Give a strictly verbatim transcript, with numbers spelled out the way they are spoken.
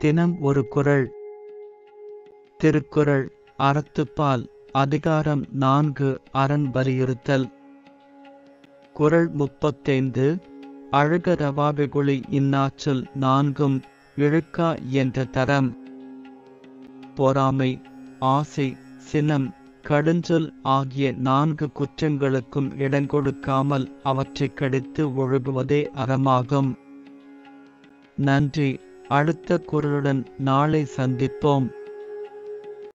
தினம் ஒரு குறள். திருக்குறள் அறத்துப்பால் அதிகாரம் நான்கு அரண் வலியுறுத்தல். குறள் முப்பத்தைந்து. அழுகரவாவெகுளி இன்னாச்சொல் நான்கும் இழுக்கா என்ற தரம். பொறாமை, ஆசை, சினம், கடுஞ்சொல் ஆகிய நான்கு குற்றங்களுக்கும் இடங்கொடுக்காமல் அவற்றைக் கடித்து ஒழுகுவதே அறமாகும். நன்றி. அடுத்த குறளுடன் நாளை சந்திப்போம்.